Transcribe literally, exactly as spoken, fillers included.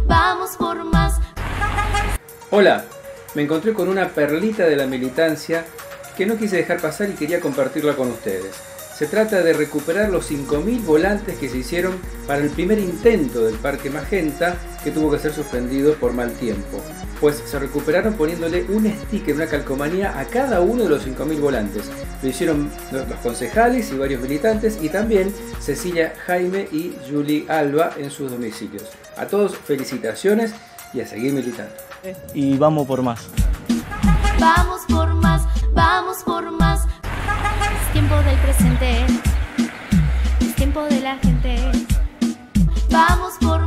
vamos por más. Hola, me encontré con una perlita de la militancia que no quise dejar pasar y quería compartirla con ustedes. Se trata de recuperar los cinco mil volantes que se hicieron para el primer intento del Parque Magenta, que tuvo que ser suspendido por mal tiempo. Pues se recuperaron poniéndole un sticker, una calcomanía a cada uno de los cinco mil volantes. Lo hicieron los concejales y varios militantes, y también Cecilia Jaime y Julie Alba en sus domicilios. A todos felicitaciones y a seguir militando. Y vamos por más. Vamos por más, vamos por más. Es tiempo del presente, es tiempo de la gente. Vamos por